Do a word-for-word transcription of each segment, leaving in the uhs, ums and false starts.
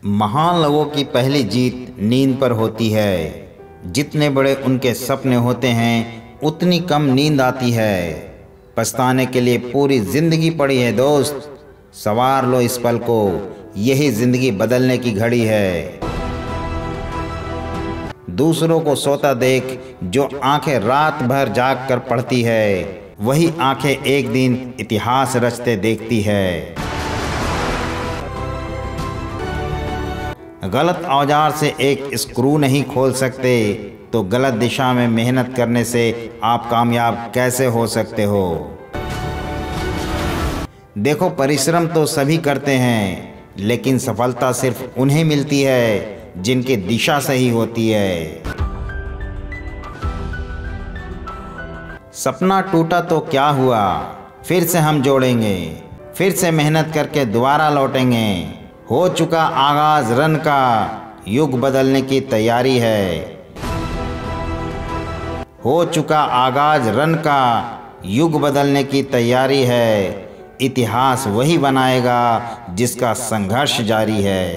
महान लोगों की पहली जीत नींद पर होती है। जितने बड़े उनके सपने होते हैं उतनी कम नींद आती है। पछताने के लिए पूरी जिंदगी पड़ी है दोस्त, सवार लो इस पल को, यही जिंदगी बदलने की घड़ी है। दूसरों को सोता देख जो आंखें रात भर जाग कर पढ़ती है, वही आंखें एक दिन इतिहास रचते देखती है। गलत औजार से एक स्क्रू नहीं खोल सकते, तो गलत दिशा में मेहनत करने से आप कामयाब कैसे हो सकते हो। देखो, परिश्रम तो सभी करते हैं, लेकिन सफलता सिर्फ उन्हें मिलती है जिनकी दिशा सही होती है। सपना टूटा तो क्या हुआ, फिर से हम जोड़ेंगे, फिर से मेहनत करके दोबारा लौटेंगे। हो चुका आगाज रन का, युग बदलने की तैयारी है। हो चुका आगाज रन का, युग बदलने की तैयारी है। इतिहास वही बनाएगा जिसका संघर्ष जारी है।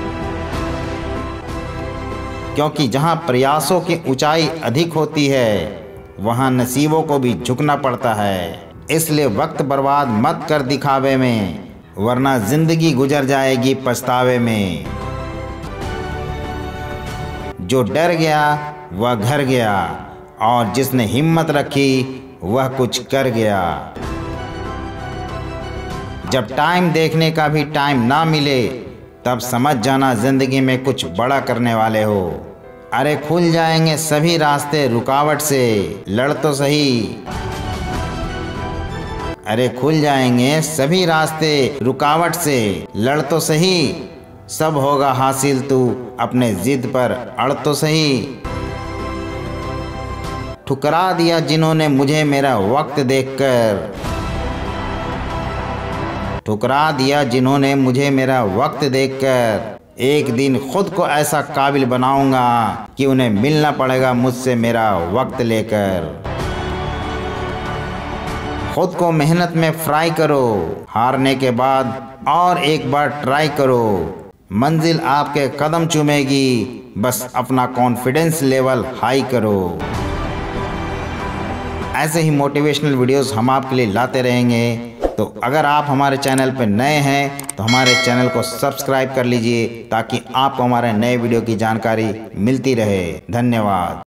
क्योंकि जहां प्रयासों की ऊंचाई अधिक होती है, वहां नसीबों को भी झुकना पड़ता है। इसलिए वक्त बर्बाद मत कर दिखावे में, वरना जिंदगी गुजर जाएगी पछतावे में। जो डर गया वह घर गया, और जिसने हिम्मत रखी वह कुछ कर गया। जब टाइम देखने का भी टाइम ना मिले, तब समझ जाना जिंदगी में कुछ बड़ा करने वाले हो। अरे खुल जाएंगे सभी रास्ते रुकावट से, लड़ तो सही। अरे खुल जाएंगे सभी रास्ते रुकावट से, लड़ तो सही। सब होगा हासिल, तू अपने जिद पर अड़ तो सही। ठुकरा दिया जिन्होंने मुझे मेरा वक्त देखकर, ठुकरा दिया जिन्होंने मुझे मेरा वक्त देखकर। एक दिन खुद को ऐसा काबिल बनाऊंगा कि उन्हें मिलना पड़ेगा मुझसे मेरा वक्त लेकर। खुद को मेहनत में फ्राई करो, हारने के बाद और एक बार ट्राई करो। मंजिल आपके कदम चूमेगी, बस अपना कॉन्फिडेंस लेवल हाई करो। ऐसे ही मोटिवेशनल वीडियोस हम आपके लिए लाते रहेंगे। तो अगर आप हमारे चैनल पर नए हैं तो हमारे चैनल को सब्सक्राइब कर लीजिए, ताकि आपको हमारे नए वीडियो की जानकारी मिलती रहे। धन्यवाद।